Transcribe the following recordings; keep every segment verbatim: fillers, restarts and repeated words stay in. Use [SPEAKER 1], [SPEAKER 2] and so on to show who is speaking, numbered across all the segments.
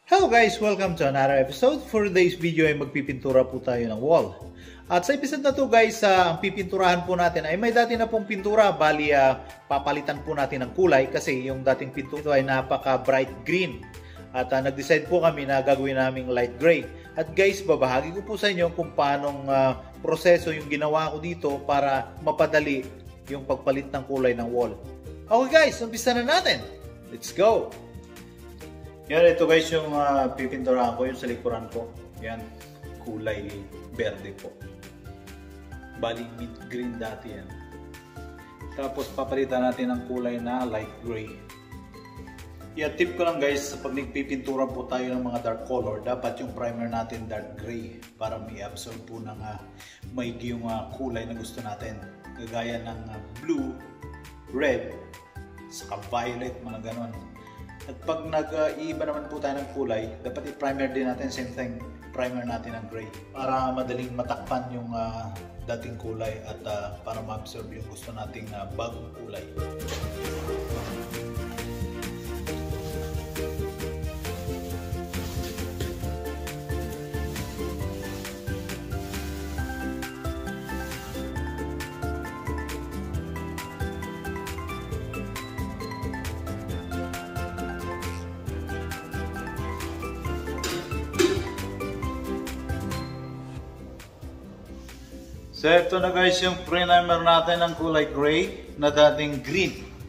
[SPEAKER 1] Hello guys! Welcome to another episode. For today's video ay magpipintura po tayo ng wall. At sa episode na to guys, uh, ang pipinturahan po natin ay may dati na pong pintura. Bali, uh, papalitan po natin ng kulay kasi yung dating pintura ay napaka bright green. At uh, nag-decide po kami na gagawin naming light gray. At guys, babahagi ko po sa inyo kung paanong uh, proseso yung ginawa ko dito para mapadali yung pagpalit ng kulay ng wall. Okay guys, umpisa na natin. Let's go! Yan, ito guys yung uh, pipinturahan ko, yung sa likuran ko. Yan, kulay berde po. Bali mid green dati yan. Tapos papalitan natin ng kulay na light gray. Yeah, tip ko lang guys, pag nagpipintura po tayo ng mga dark color, dapat yung primer natin dark gray para may absorb po ng uh, maigi yung uh, kulay na gusto natin. Gagaya ng uh, blue, red, saka violet, mga ganon. At pag nag-iiba naman po tayo ng kulay, dapat i-primer din natin, same thing, primer natin ng gray. Para madaling matakpan yung uh, dating kulay at uh, para ma-absorb yung gusto nating uh, bagong kulay. So ito na guys yung primer natin ng kulay gray na dating green.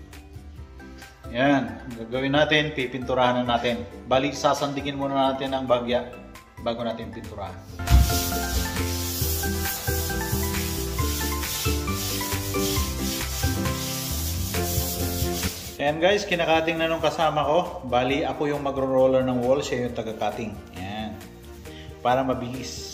[SPEAKER 1] Yan, gagawin natin, pipinturahan na natin. Bali, sasandikin muna natin ang bagya bago natin pinturahan. Yan guys, kinakating na nung kasama ko. Bali, ako yung magro-roller ng wall, siya yung taga-cutting. Yan, para mabilis.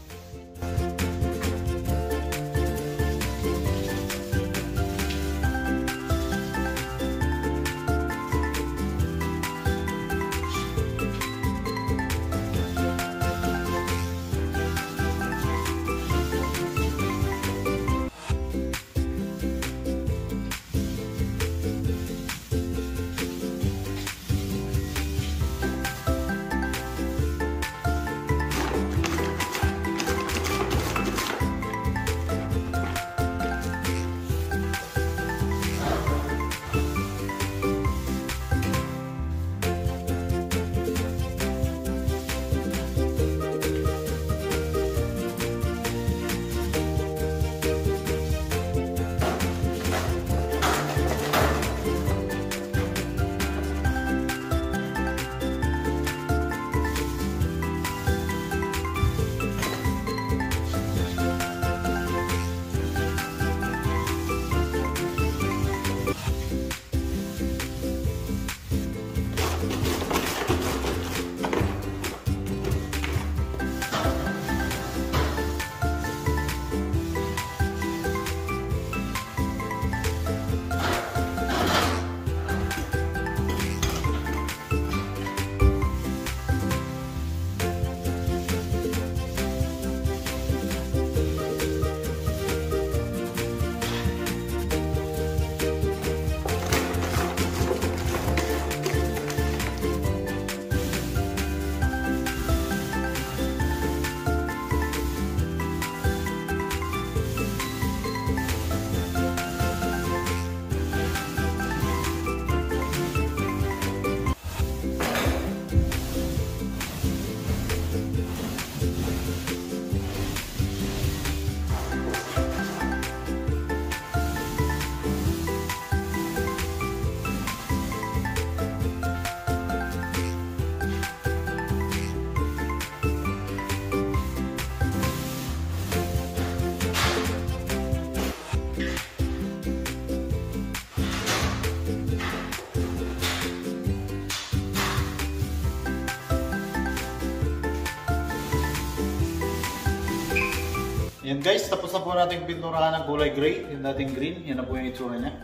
[SPEAKER 1] Yan guys, tapos na po natin pinturahan ng kulay gray, yung dating green, yan na po yung itsura niya.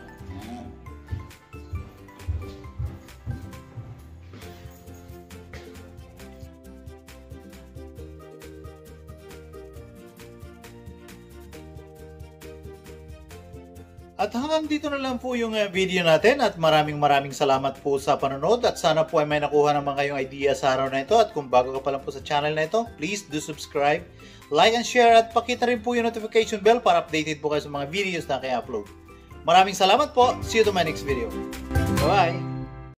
[SPEAKER 1] At hanggang dito na lang po yung uh, video natin at maraming maraming salamat po sa panonood at sana po ay may nakuha naman kayong idea sa araw na ito at kung bago ka pa lang po sa channel na ito, please do subscribe, like and share at pakita rin po yung notification bell para updated po kayo sa mga videos na kaya upload. Maraming salamat po. See you to my next video. Bye!